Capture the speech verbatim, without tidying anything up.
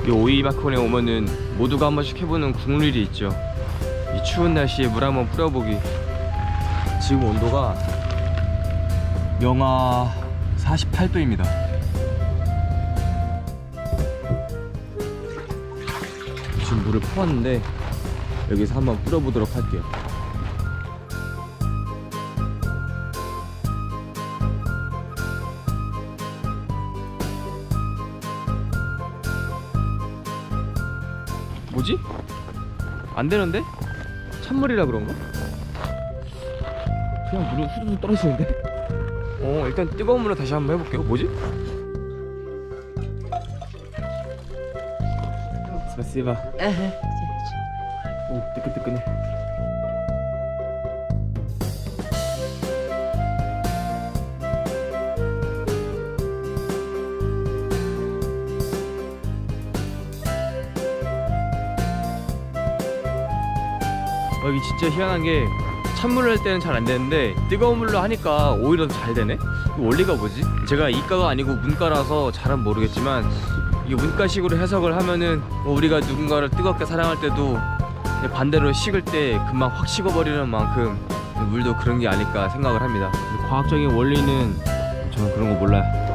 이 오이마콘에 오면은 모두가 한 번씩 해보는 국룰이 있죠. 이 추운 날씨에 물 한번 뿌려보기. 지금 온도가 영하 사십팔 도입니다. 지금 물을 퍼왔는데 여기서 한번 뿌려보도록 할게요. 뭐지? 안 되는데? 찬물이라 그런가? 그냥 물은 후루룩 떨어지는데? 어, 일단 뜨거운 물로 다시 한번 해볼게요. 뭐지? 스파시바. 오, 뜨끈뜨끈해. 여기 진짜 희한한 게 찬물로 할 때는 잘 안 되는데 뜨거운 물로 하니까 오히려 더 잘 되네? 원리가 뭐지? 제가 이과가 아니고 문과라서 잘은 모르겠지만 이게 문과식으로 해석을 하면은 뭐 우리가 누군가를 뜨겁게 사랑할 때도 반대로 식을 때 금방 확 식어버리는 만큼 물도 그런 게 아닐까 생각을 합니다. 과학적인 원리는 저는 그런 거 몰라요.